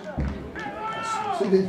Sí.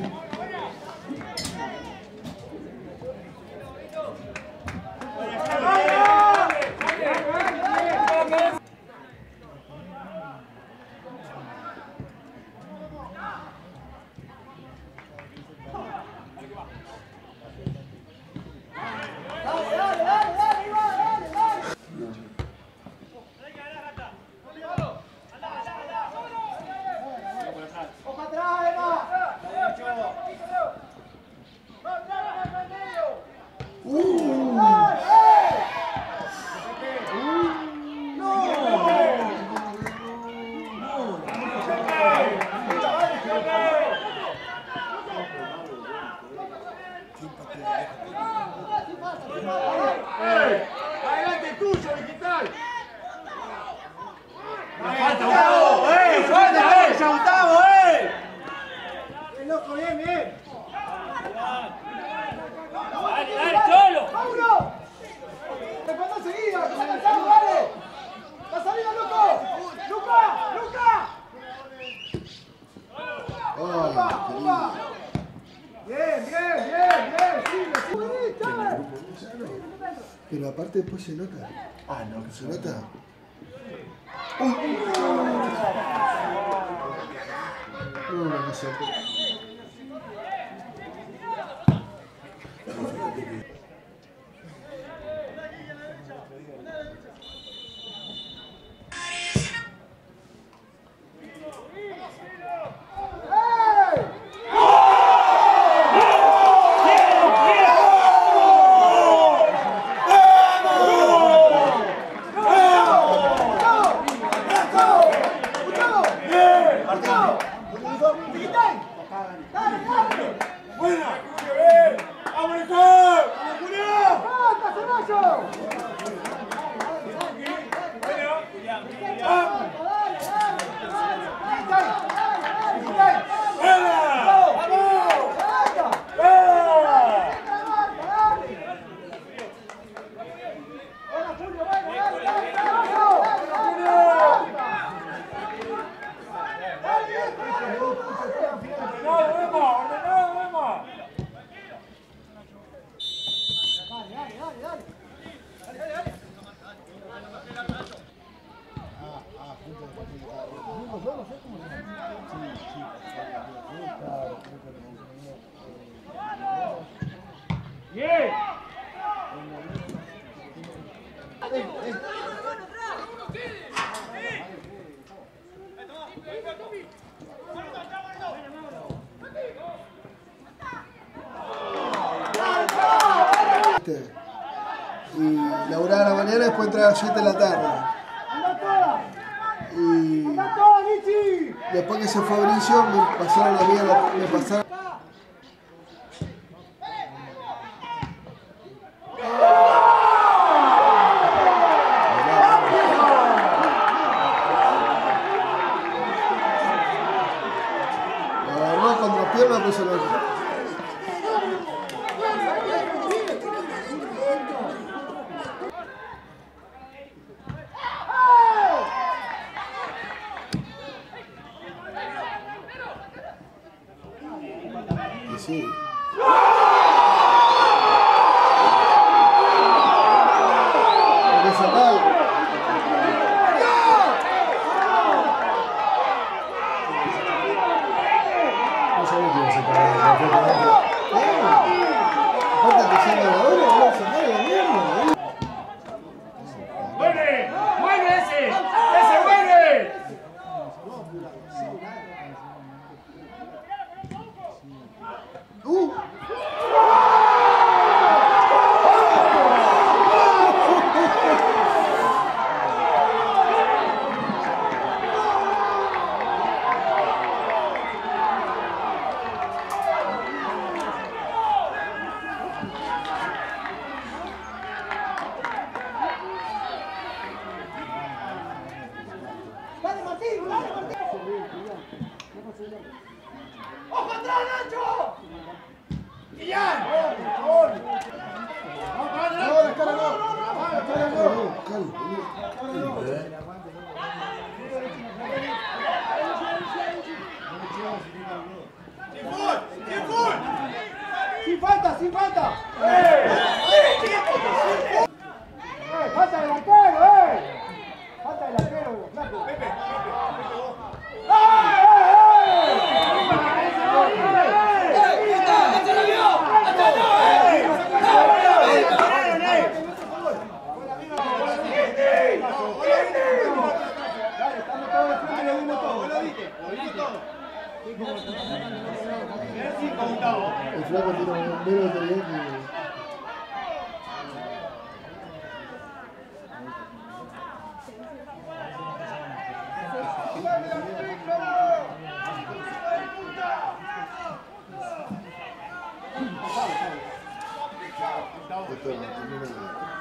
¡Adelante tuyo, digital! ¡Gustavo, ¡El loco, bien, bien! ¡Dale, solo! ¡Mauro! ¡Responda seguida! ¡Que se cansado, dale! ¡Va salida, loco! ¡Luca! ¡Luca! ¡Luca! Bien, bien, bien, bien. Sigue, sigue. Pero aparte después se nota. Ah, no, que ¿Se nota? No sé. Y laburar a la mañana y después entrar a las 7 de la tarde. Y después que se fue Bricio me pasaron la vida, me pasaron. La agarró contra pierna, pues se lo. Sí. ¡Ojo atrás, Nacho! ¡Guillán! ¡No, la cara no! ¡La cara no! ¡Sin falta, sin falta! ¡Falta delantero, ¡Falta delantero, flaco! El flaco tiene menos de que... Esto,